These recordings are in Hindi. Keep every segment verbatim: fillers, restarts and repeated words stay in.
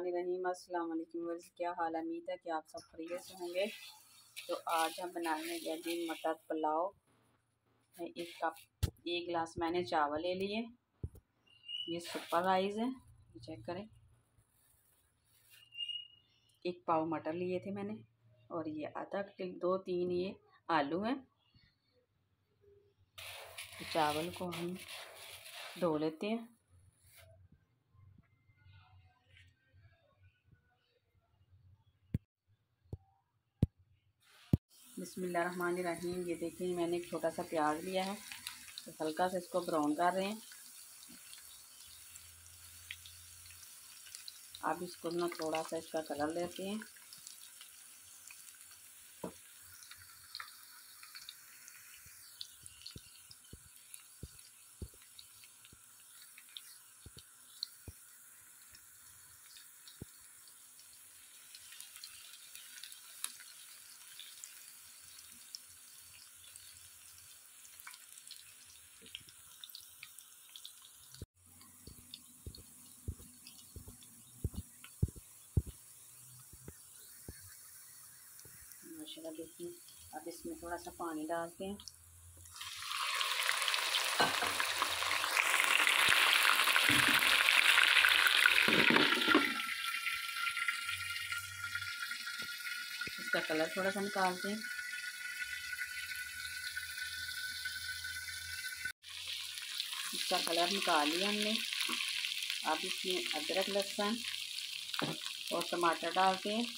बिस्मिल्लाहिर्रहमानिर्रहीम। अस्सलाम वालेकुम व्यूअर्स, क्या हाल है? उम्मीद है कि आप सब खैरियत से होंगे। तो आज हम बनाने लगे मटर पुलाव। एक कप एक गिलास मैंने चावल ले लिए, ये सुपर राइस है, ये चेक करें। एक पाव मटर लिए थे मैंने, और ये आधा किलो दो तीन ये आलू हैं। तो चावल को हम धो लेते हैं। बिस्मिल्लाहिर्रहमानिर्रहीम। ये देखिए, मैंने एक छोटा सा प्याज लिया है, तो हल्का से इसको ब्राउन कर रहे हैं। अब इसको ना थोड़ा सा इसका कलर लेते हैं। माशाल्लाह देखिए, अब इसमें थोड़ा सा पानी डालते हैं। इसका कलर थोड़ा सा निकालते हैं। इसका कलर निकाल लिया हमने। अब इसमें अदरक लहसुन और टमाटर डालते हैं।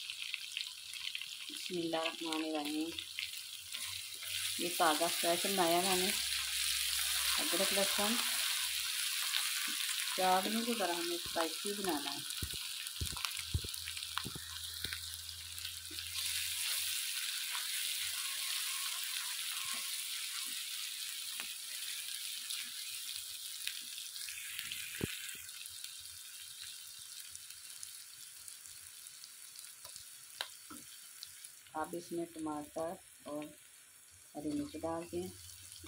बिस्मिल्लाहिर्रहमानिर्रहीम। ये ताज़ा फ्रेश बनाया मैंने अदरक लहसुन। चावलों की तरह हमें स्पाइसी बनाना है। अब इसमें टमाटर और हरी मिर्च डालते हैं।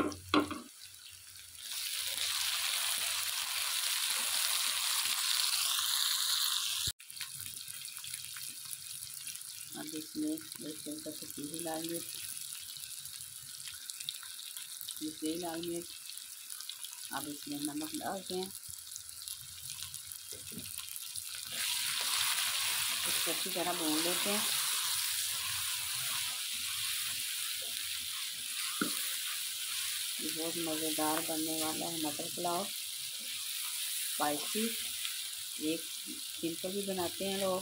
अब इसमें एक चमचा कसूरी लाल मिर्च, ये लाल मिर्च। अब इसमें नमक डालते हैं। इसको अच्छी तरह भून लेते हैं। ये बहुत मज़ेदार बनने वाला है मटर पुलाव, स्पाइसी। एक सिंपल भी बनाते हैं लोग,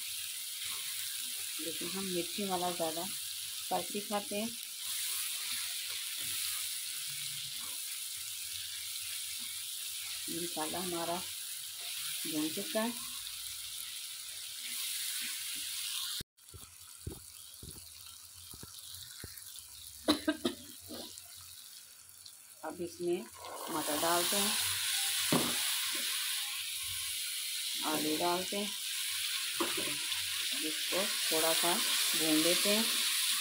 लेकिन हम मिर्ची वाला ज़्यादा स्पाइसी खाते हैं। ये मसाला हमारा भून चुका है। अब इसमें मटर डालते हैं, आलू डालते हैं। अब इसको थोड़ा सा भून लेते हैं।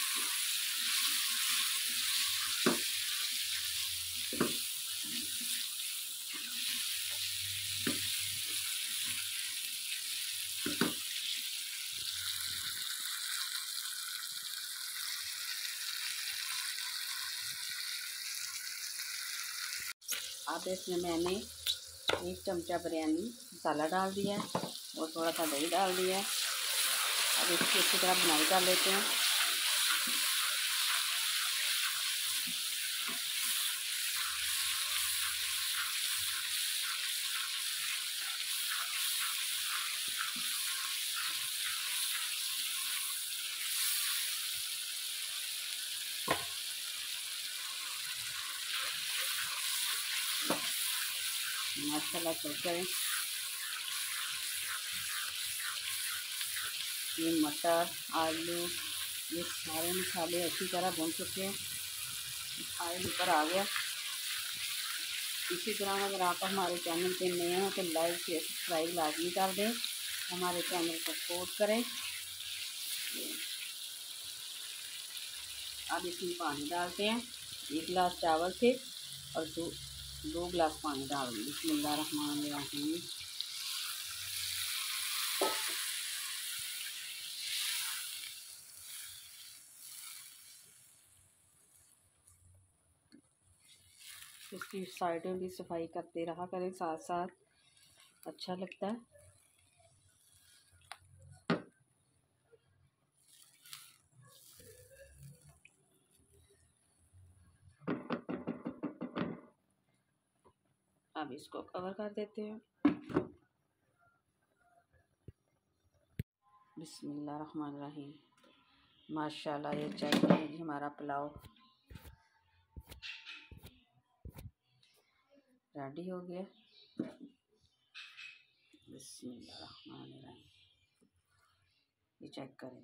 अब इसमें मैंने एक चमचा बिरयानी मसाला डाल दिया है और थोड़ा सा दही डाल दिया है। अब इसकी अच्छी तरह बुनाई कर लेते हैं। माशाल्लाह चलते हैं। ये मटर आलू ये सारे मसाले अच्छी तरह भून चुके हैं। ऑयल ऊपर आ गया। इसी तरह अगर आप हमारे चैनल पे नए हैं तो लाइक शेयर सब्सक्राइब लाजमी कर दें, हमारे चैनल को सपोर्ट करें। अब इसमें पानी डालते हैं। एक गिलास चावल थे और दो दो गिलास पानी डाल दें। बिस्मिल्लाहिर्रहमानिर्रहीम। इसकी साइड में भी सफाई करते रहा करें साथ साथ, अच्छा लगता है। अब इसको कवर कर देते हैं। बिस्मिल्लाहिर्रहमानिर्रहीम। माशाल्लाह, ये चेक करें जी, हमारा पुलाव रेडी हो गया। बिस्मिल्लाहिर्रहमानिर्रहीम, ये चेक करें।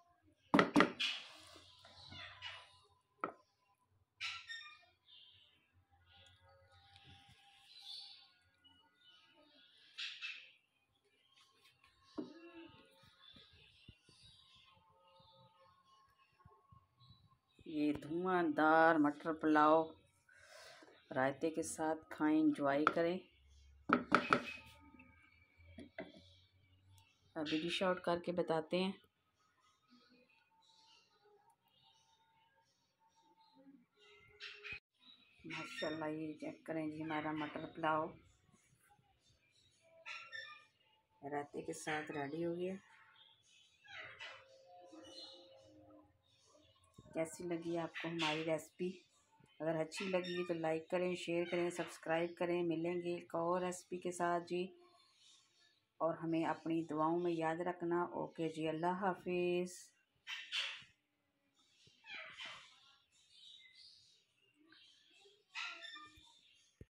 ये धुआंधार मटर पुलाव रायते के साथ खाएं, एंजॉय करें। अभी डिश आउट करके बताते हैं। माशाल्लाह, ये चेक करें जी, हमारा मटर पुलाव रायते के साथ रेडी हो गया। कैसी लगी आपको हमारी रेसिपी? अगर अच्छी लगी तो लाइक करें, शेयर करें, सब्सक्राइब करें। मिलेंगे एक और रेसिपी के साथ जी, और हमें अपनी दुआओं में याद रखना। ओके जी, अल्लाह हाफिज़।